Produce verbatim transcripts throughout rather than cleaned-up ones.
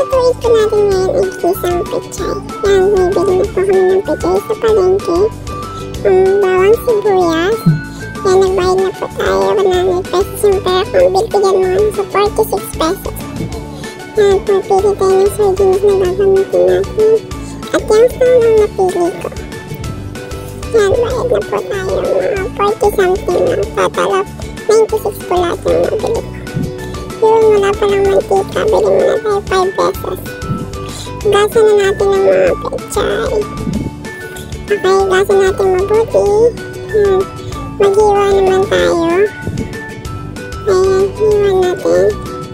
lulutuin po natin ngayon ay gisang pechay. Yan, bibili na po kami ng pechay sa palengke. Um, bawang sibuyas. Yan, nagbayad na po tayo. one hundred pesos yung pera kung bibigyan mo sa forty-six pesos. Yan, pumipili tayo ng sardines na gagamitin natin. At yan po ang napili ko. Yan, bayad na po tayo. Mga forty something na. Total of ninety-six po lahat yung nabili ko. Yung wala pa lang mantika, bili muna tayo five pesos. Gasa na natin ng mga pechay. Okay, gasa natin mabuti. Hmm. Maghiwa naman tayo. Ayan, hiwa natin.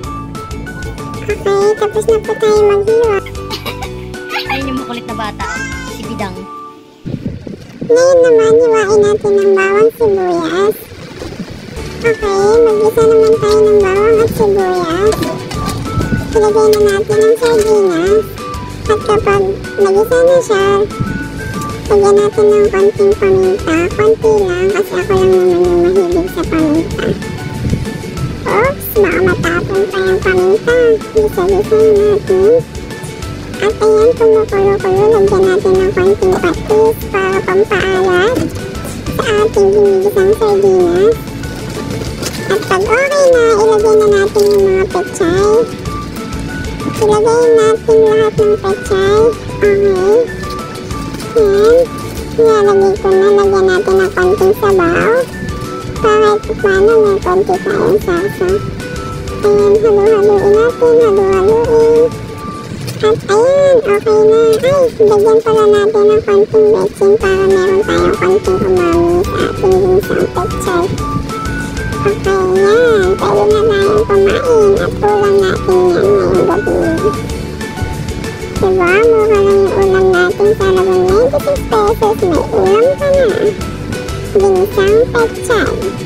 Okay, tapos na po tayo maghiwa. Ayun yung makulit na bata, si Bidang. Ngayon naman, hiwain natin ng bawang sibuyas. Okay, mag-isa naman tayo ng bawang at sibuyas. Ilagay na natin ang sardinas. At kapag nag-isa na siya, lagyan natin ng konting paminta. Konti lang kasi ako lang naman yung mahilig sa paminta. Oops, baka matapon pa yung paminta. Gisa-gisa natin. At ayan, kumukulo-kulo. Lagyan natin ng konting patis para pampaalat sa ating ginigisang sardinas. At pag okay na, ilagay na natin yung mga pechay. Ilagay natin lahat ng pechay. Okay. Yan. Nilalagay ko na. Lagyan natin ng konting sabaw. Para paano may konti tayong salsa. Ayan, halu-haluin natin. Halu-haluin. At ayan, okay na. Ay, lagyan pala natin ng konting bechin para meron tayong konting umami sa ating ginsang pechay. Okay, yan. Pwede na tayong kumain at ulam natin yan ngayong gabi. Diba? Mura lang yung ulam natin sa halagang ninety-six pesos. May ulam ka na. Ginsang pechay.